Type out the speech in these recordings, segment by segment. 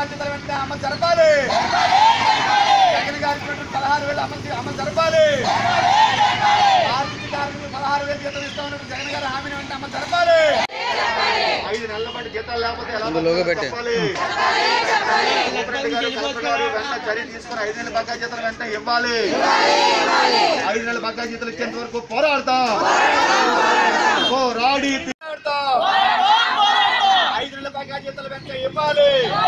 బాధ్యతల వెంటనే అమలు జరపాలి. జగన్ గారి 16,000 అమలు జరపాలి. పారిశుద్ధ్య కార్మికులు 16,000 జీతం ఇస్తామని జగన్ గారి హామీని వెంటనే అమలు జరపాలి. 5 నెలల పాటు జీతాలు లేకపోతే ఎలా చెప్పాలి. చర్య తీసుకుని 5 నెలల బకాయి జీతాలు వెంటనే ఇవ్వాలి. 5 నెలల బకాయి జీతాలు ఇచ్చేంత వరకు పోరాడతాం. పోరాడి 5 నెలల బకాయి జీతాలు వెంటనే ఇవ్వాలి.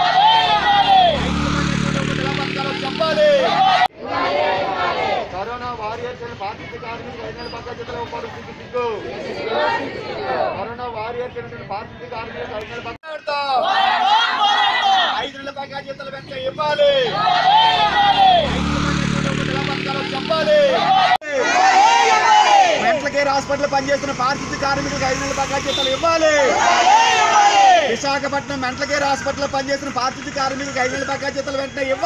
చెప్పాలి. కరోనా వారియర్స్ పారిశుద్ధ్య కార్మికులకు 5 నెలల బకాయి జీతాలు ఇవ్వడం సిగ్గు. కరోనా వారియర్స్ పారిశుద్ధ్య కార్మికులకు 5 నెలల బకాయి 5 నెలల బకాయి జీతాలు వెంటనే ఇవ్వాలి. చెప్పాలి. మెంటల్ కేర్ హాస్పిటల్ పనిచేస్తున్న పారిశుద్ధ్య కార్మికులకు 5 నెలల బకాయి జీతాలు ఇవ్వాలి. విశాఖపట్నం మెంటల్ కేర్ హాస్పిటల్ పనిచేస్తున్న పారిశుద్ధ్య కార్మికులకు 5 నెలల బకాయి జీతాలు వెంటనే ఇవ్వాలి.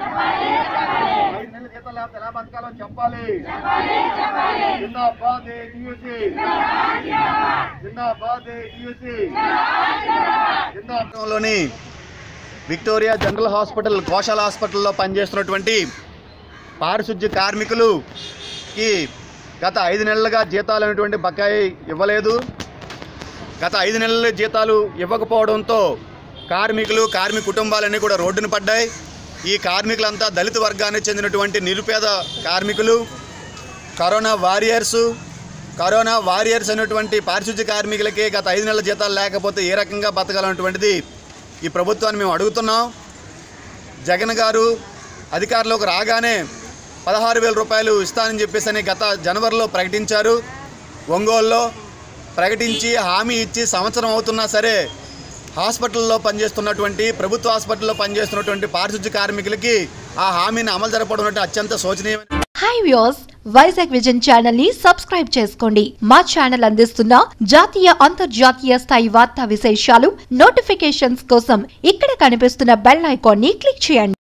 5 నెలల జీతాలు లేకపోతే ఎలా బతకాలని చెప్పాలి. జిందాబాద్ టీయూసీ. జిందాబాద్ టీయూసీ. జిందాబాద్లోని విక్టోరియా జనరల్ హాస్పిటల్ కోశాల హాస్పిటల్లో పనిచేస్తున్నటువంటి పారిశుద్ధ్య కార్మికులుకి గత 5 నెలలుగా జీతాలు అనేటువంటి బకాయి ఇవ్వలేదు. గత 5 నెలల జీతాలు ఇవ్వకపోవడంతో కార్మిక కుటుంబాలన్నీ కూడా రోడ్డున పడ్డాయి. ఈ కార్మికులంతా దళిత వర్గానికి చెందినటువంటి నిరుపేద కార్మికులు. కరోనా వారియర్స్ అనేటువంటి పారిశుద్ధ్య కార్మికులకి గత 5 నెలల జీతాలు లేకపోతే ఏ రకంగా బతకాలన్నటువంటిది ఈ ప్రభుత్వాన్ని మేము అడుగుతున్నాం. జగన్ గారు అధికారంలోకి రాగానే 16,000 రూపాయలు ఇస్తానని చెప్పేసి గత జనవరిలో ప్రకటించారు. ఒంగోలులో ప్రకటించి హామీ ఇచ్చి సంవత్సరం అవుతున్నా సరే హాస్పిటల్లో పనిచేస్తున్నటువంటి ప్రభుత్వ హాస్పిటల్లో పనిచేస్తున్నటువంటి పారిశుద్ధ్య కార్మికులకి ఆ హామీని అమలు జరపడం అత్యంత శోచనీయమైన. Hi viewers, Vizag vision channel ని సబ్స్క్రైబ్ చేసుకోండి. మా ఛానల్ అందిస్తున్న జాతీయ అంతర్జాతీయ స్థాయి వార్తా విశేషాలు నోటిఫికేషన్స్ కోసం ఇక్కడ కనిపిస్తున్న బెల్ ఐకాన్ ని క్లిక్ చేయండి.